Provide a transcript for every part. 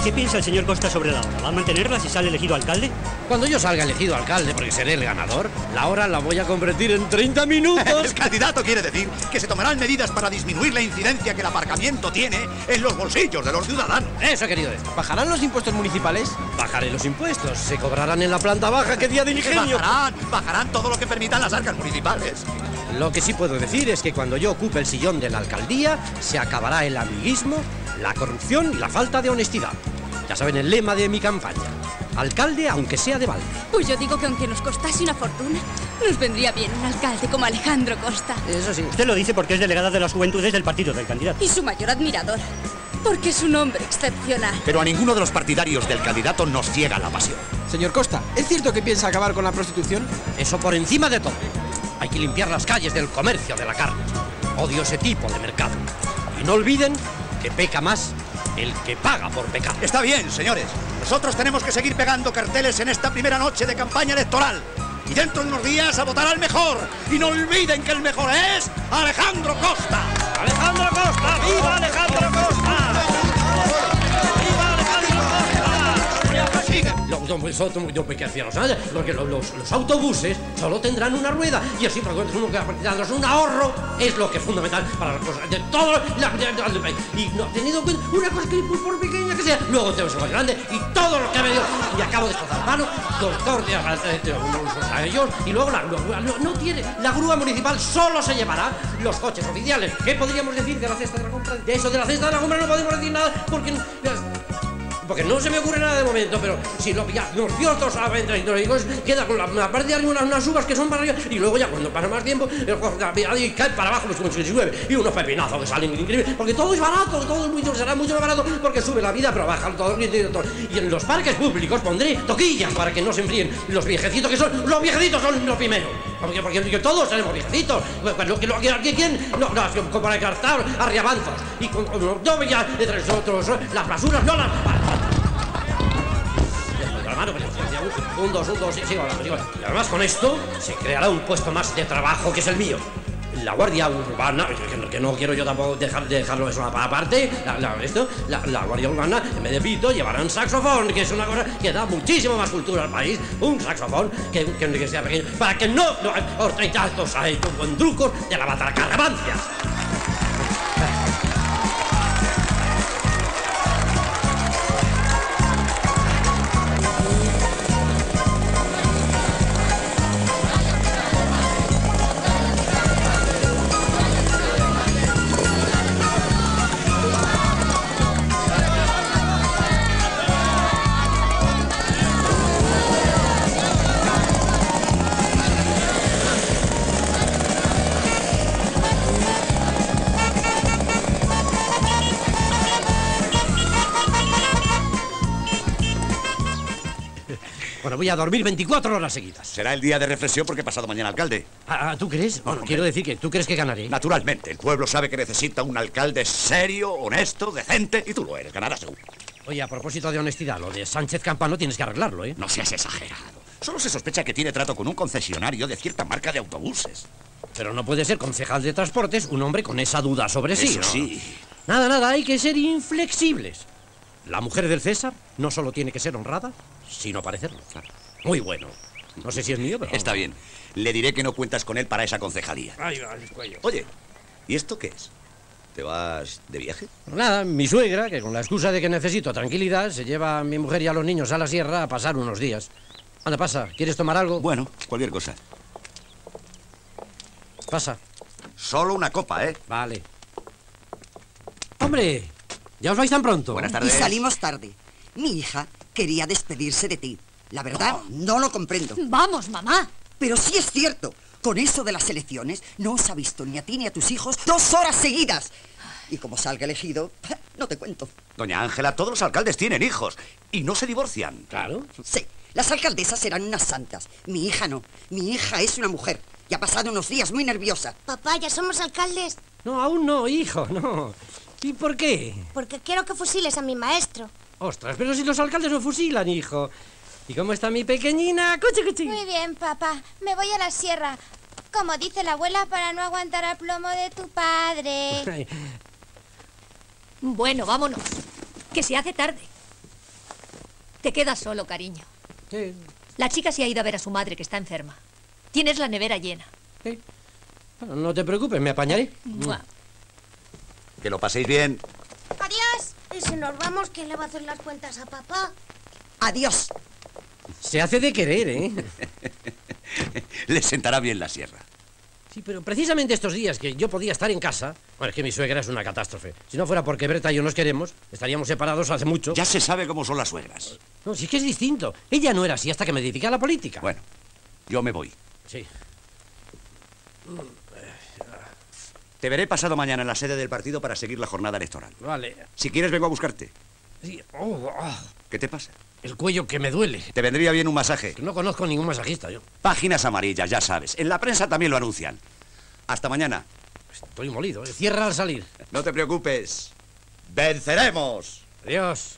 ¿Qué piensa el señor Costa sobre la hora? ¿Va a mantenerla si sale elegido alcalde? Cuando yo salga elegido alcalde, porque seré el ganador, la hora la voy a convertir en 30 minutos. El candidato quiere decir que se tomarán medidas para disminuir la incidencia que el aparcamiento tiene en los bolsillos de los ciudadanos. Eso he querido decir. ¿Bajarán los impuestos municipales? Bajaré los impuestos. Se cobrarán en la planta baja. ¡Qué día de ingenio! Bajarán todo lo que permitan las arcas municipales. Lo que sí puedo decir es que cuando yo ocupe el sillón de la alcaldía, se acabará el amiguismo, la corrupción y la falta de honestidad. Ya saben el lema de mi campaña. Alcalde, aunque sea de balde. Pues yo digo que aunque nos costase una fortuna, nos vendría bien un alcalde como Alejandro Costa. Eso sí. Usted lo dice porque es delegada de las juventudes del partido del candidato. Y su mayor admirador, porque es un hombre excepcional. Pero a ninguno de los partidarios del candidato nos ciega la pasión. Señor Costa, ¿es cierto que piensa acabar con la prostitución? Eso por encima de todo. Hay que limpiar las calles del comercio de la carne. Odio ese tipo de mercado. Y no olviden que peca más el que paga por pecar. Está bien, señores. Nosotros tenemos que seguir pegando carteles en esta primera noche de campaña electoral. Y dentro de unos días a votar al mejor. Y no olviden que el mejor es Alejandro Costa. ¡Alejandro Costa! ¡Viva Alejandro Costa! ¡Viva Alejandro Costa! Yo me quedé porque los autobuses solo tendrán una rueda y así uno que darnos un ahorro es lo que es fundamental para las cosas de todo y no tenido en cuenta una cosa que por pequeña que sea luego tenemos algo más grande y todo lo que ha venido y acabo de destrozar mano doctor a ellos y luego no tiene la grúa municipal solo se llevará los coches oficiales. ¿Qué podríamos decir de la cesta de la compra? De eso de la cesta de la compra no podemos decir nada porque no se me ocurre nada de momento, pero si los fiortos queda con la parte de arriba unas uvas que son para arriba y luego ya cuando pasa más tiempo y cae para abajo pues se llueve y unos pepinazos que salen increíbles porque todo es barato, será mucho más barato porque sube la vida pero baja todo y en los parques públicos pondré toquillas para que no se enfríen los viejecitos que son los viejecitos son los primeros porque todos tenemos viejecitos ¿quién? No, para cartar arriabanzos y no ya entre nosotros las basuras no las un, dos, sigo hablando. Y además con esto se creará un puesto más de trabajo que es el mío. La Guardia Urbana, que no quiero yo tampoco dejarlo eso aparte, la Guardia Urbana, en vez de pito, llevará un saxofón, que es una cosa que da muchísimo más cultura al país. Un saxofón que sea pequeño, para que no os traigáis con trucos de la batalacarabancias. Bueno, voy a dormir 24 horas seguidas. Será el día de reflexión porque pasado mañana alcalde. ¿Tú crees? Bueno, quiero decir que tú crees que ganaré. Naturalmente, el pueblo sabe que necesita un alcalde serio, honesto, decente, y tú lo eres, ganarás seguro. Oye, a propósito de honestidad, lo de Sánchez Campano tienes que arreglarlo, ¿eh? No seas exagerado. Solo se sospecha que tiene trato con un concesionario de cierta marca de autobuses. Pero no puede ser concejal de transportes un hombre con esa duda sobre sí, Eso ¿no? sí. Nada, hay que ser inflexibles. La mujer del César no solo tiene que ser honrada, sino parecerlo. Claro. Muy bueno. No sé si es mío, pero... Está bien. Le diré que no cuentas con él para esa concejalía. Ahí va el cuello. Oye, ¿y esto qué es? ¿Te vas de viaje? Nada, mi suegra, que con la excusa de que necesito tranquilidad, se lleva a mi mujer y a los niños a la sierra a pasar unos días. Anda, pasa. ¿Quieres tomar algo? Bueno, cualquier cosa. Pasa. Solo una copa, ¿eh? Vale. ¡Hombre! ¿Ya os vais tan pronto? Buenas tardes. Y salimos tarde. Mi hija quería despedirse de ti. La verdad, no lo comprendo. Vamos, mamá. Pero sí es cierto. Con eso de las elecciones, no os ha visto ni a ti ni a tus hijos 2 horas seguidas. Y como salga elegido, no te cuento. Doña Ángela, todos los alcaldes tienen hijos y no se divorcian. Claro. Sí, las alcaldesas serán unas santas. Mi hija no. Mi hija es una mujer. Y ha pasado unos días muy nerviosa. Papá, ¿ya somos alcaldes? No, aún no, hijo, no. ¿Y por qué? Porque quiero que fusiles a mi maestro. Ostras, pero si los alcaldes no fusilan, hijo. ¿Y cómo está mi pequeñina? ¡Cuchi, cuchi! Muy bien, papá. Me voy a la sierra. Como dice la abuela, para no aguantar el plomo de tu padre. Bueno, vámonos. Que se hace tarde. Te quedas solo, cariño. Sí. La chica se ha ido a ver a su madre, que está enferma. Tienes la nevera llena. Sí. Bueno, no te preocupes, me apañaré. Mua. Que lo paséis bien. Adiós. Y si nos vamos, ¿quién le va a hacer las cuentas a papá? Adiós. Se hace de querer, ¿eh? Le sentará bien la sierra. Sí, pero precisamente estos días que yo podía estar en casa... Bueno, es que mi suegra es una catástrofe. Si no fuera porque Berta y yo nos queremos, estaríamos separados hace mucho. Ya se sabe cómo son las suegras. No, sí que es distinto. Ella no era así hasta que me dediqué a la política. Bueno, yo me voy. Sí. Te veré pasado mañana en la sede del partido para seguir la jornada electoral. Vale. Si quieres, vengo a buscarte. Sí. ¿Qué te pasa? El cuello que me duele. Te vendría bien un masaje. No conozco ningún masajista yo. Páginas amarillas, ya sabes. En la prensa también lo anuncian. Hasta mañana. Estoy molido, ¿eh? Cierra al salir. No te preocupes. ¡Venceremos! Adiós.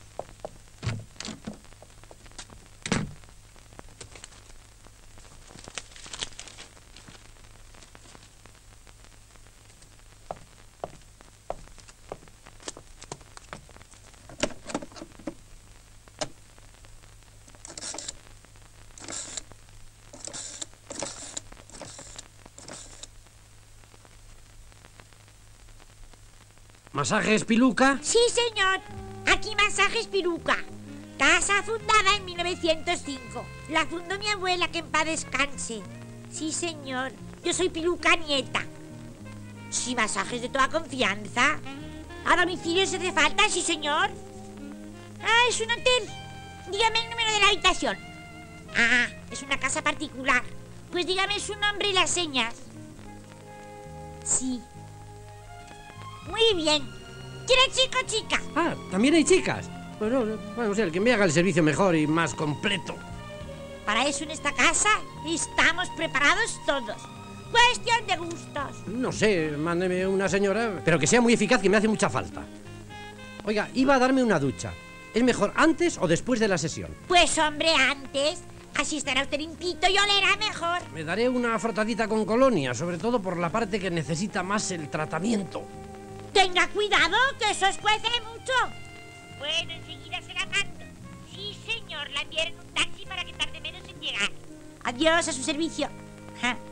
¿Masajes Piluca? Sí, señor. Aquí Masajes Piluca. Casa fundada en 1905. La fundó mi abuela, que en paz descanse. Sí, señor. Yo soy Piluca nieta. Sí, masajes de toda confianza. ¿A domicilio se hace falta? Sí, señor. Ah, es un hotel. Dígame el número de la habitación. Ah, es una casa particular. Pues dígame su nombre y las señas. Sí. Muy bien. ¿Quiere chico o chica? Ah, ¿también hay chicas? Bueno, o sea, el que me haga el servicio mejor y más completo. Para eso en esta casa estamos preparados todos. Cuestión de gustos. No sé, mándeme una señora, pero que sea muy eficaz, que me hace mucha falta. Oiga, iba a darme una ducha. ¿Es mejor antes o después de la sesión? Pues hombre, antes. Así estará usted limpito y olerá mejor. Me daré una frotadita con colonia, sobre todo por la parte que necesita más el tratamiento. Tenga cuidado, que eso escuece mucho. Bueno, enseguida se la mando. Sí, señor, la enviaré en un taxi para que tarde menos en llegar. Adiós, a su servicio. Ja.